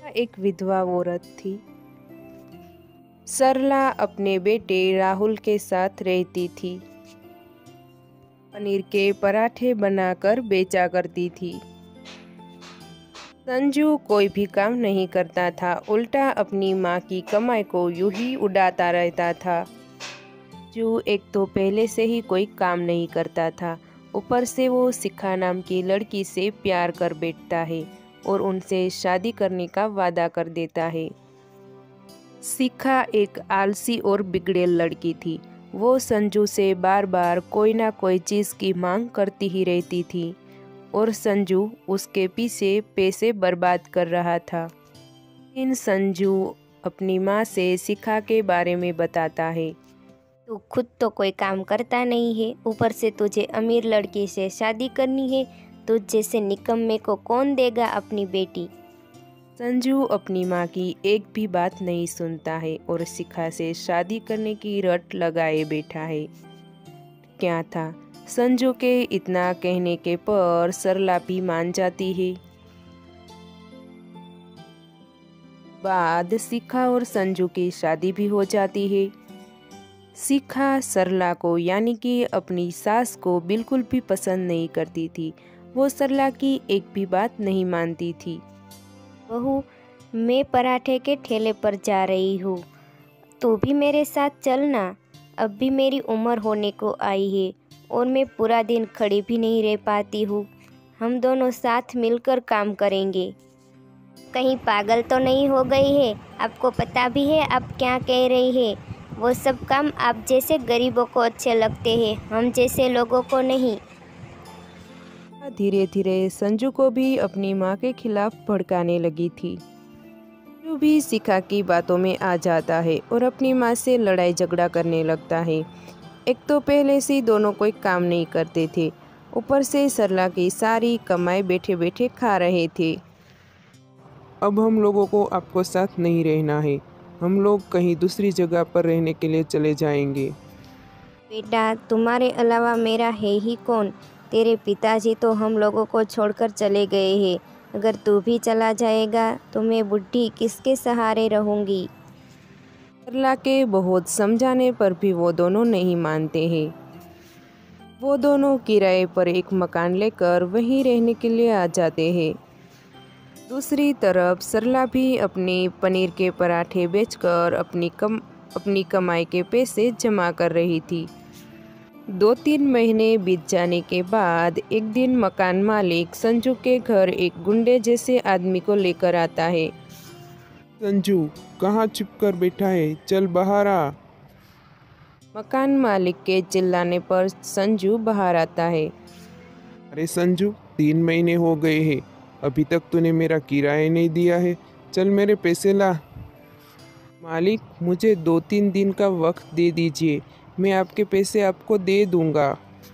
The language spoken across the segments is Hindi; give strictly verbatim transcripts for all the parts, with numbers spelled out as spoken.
एक विधवा औरत थी। सरला अपने बेटे राहुल के साथ रहती थी। पनीर के पराठे बनाकर बेचा करती थी। संजू कोई भी काम नहीं करता था, उल्टा अपनी माँ की कमाई को यूं ही उड़ाता रहता था। संजू एक तो पहले से ही कोई काम नहीं करता था, ऊपर से वो शिखा नाम की लड़की से प्यार कर बैठता है और उनसे शादी करने का वादा कर देता है। शिखा एक आलसी और बिगड़ेल लड़की थी। वो संजू से बार बार कोई ना कोई चीज़ की मांग करती ही रहती थी और संजू उसके पीछे पैसे बर्बाद कर रहा था। इन संजू अपनी माँ से शिखा के बारे में बताता है। तू खुद तो कोई काम करता नहीं है, ऊपर से तुझे अमीर लड़की से शादी करनी है। तुझ जैसे निकम्मे को कौन देगा अपनी बेटी। संजू अपनी माँ की एक भी बात नहीं सुनता है और शिखा से शादी करने की रट लगाए बैठा है। क्या था, संजू के इतना कहने के पर सरला भी मान जाती है। बाद शिखा और संजू की शादी भी हो जाती है। शिखा सरला को यानी कि अपनी सास को बिल्कुल भी पसंद नहीं करती थी। वो सरला की एक भी बात नहीं मानती थी। बहू, मैं पराठे के ठेले पर जा रही हूँ, तू भी मेरे साथ चलना। अब भी मेरी उम्र होने को आई है और मैं पूरा दिन खड़ी भी नहीं रह पाती हूँ। हम दोनों साथ मिलकर काम करेंगे। कहीं पागल तो नहीं हो गई है? आपको पता भी है आप क्या कह रही है? वो सब काम आप जैसे गरीबों को अच्छे लगते हैं, हम जैसे लोगों को नहीं। धीरे धीरे संजू को भी अपनी माँ के खिलाफ भड़काने लगी थी। संजू भी शिखा की बातों में आ जाता है और अपनी माँ से लड़ाई झगड़ा करने लगता है। एक तो पहले से दोनों कोई काम नहीं करते थे, ऊपर से सरला की सारी कमाई बैठे बैठे खा रहे थे। अब हम लोगों को आपको साथ नहीं रहना है, हम लोग कहीं दूसरी जगह पर रहने के लिए चले जाएंगे। बेटा, तुम्हारे अलावा मेरा है ही कौन? तेरे पिताजी तो हम लोगों को छोड़कर चले गए हैं। अगर तू भी चला जाएगा तो मैं बुढ़ी किसके सहारे रहूँगी। सरला के बहुत समझाने पर भी वो दोनों नहीं मानते हैं। वो दोनों किराए पर एक मकान लेकर वहीं रहने के लिए आ जाते हैं। दूसरी तरफ सरला भी अपने पनीर के पराठे बेचकर अपनी कम अपनी कमाई के पैसे जमा कर रही थी। दो तीन महीने बीत जाने के बाद एक दिन मकान मालिक संजू के घर एक गुंडे जैसे आदमी को लेकर आता है। संजू, कहाँ छिप कर बैठा है, चल बाहर आ। मकान मालिक के चिल्लाने पर संजू बाहर आता है। अरे संजू, तीन महीने हो गए हैं, अभी तक तूने मेरा किराया नहीं दिया है, चल मेरे पैसे ला। मालिक, मुझे दो तीन दिन का वक्त दे दीजिए, मैं आपके पैसे आपको दे दूंगा।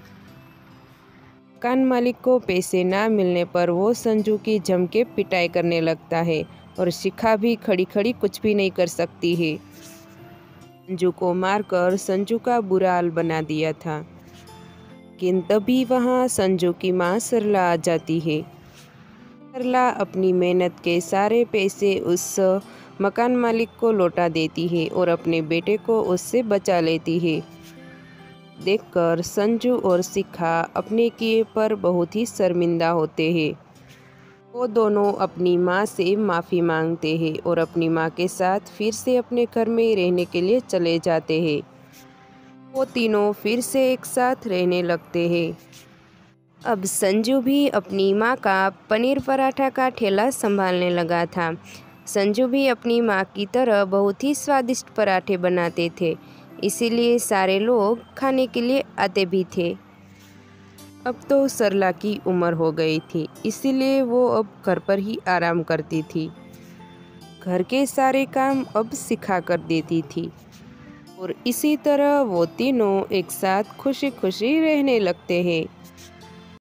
मकान मालिक को पैसे ना मिलने पर वो संजू की जम के पिटाई करने लगता है और शिखा भी खड़ी खड़ी कुछ भी नहीं कर सकती है। संजू को मारकर संजू का बुरा हाल बना दिया था। लेकिन तभी वहाँ संजू की माँ सरला आ जाती है। सरला अपनी मेहनत के सारे पैसे उस मकान मालिक को लौटा देती है और अपने बेटे को उससे बचा लेती है। देखकर संजू और शिखा अपने किए पर बहुत ही शर्मिंदा होते हैं। वो दोनों अपनी माँ से माफ़ी मांगते हैं और अपनी माँ के साथ फिर से अपने घर में रहने के लिए चले जाते हैं। वो तीनों फिर से एक साथ रहने लगते हैं। अब संजू भी अपनी माँ का पनीर पराठा का ठेला संभालने लगा था। संजू भी अपनी माँ की तरह बहुत ही स्वादिष्ट पराठे बनाते थे, इसीलिए सारे लोग खाने के लिए आते भी थे। अब तो सरला की उम्र हो गई थी, इसीलिए वो अब घर पर ही आराम करती थी। घर के सारे काम अब शिखा कर देती थी और इसी तरह वो तीनों एक साथ खुशी खुशी रहने लगते हैं।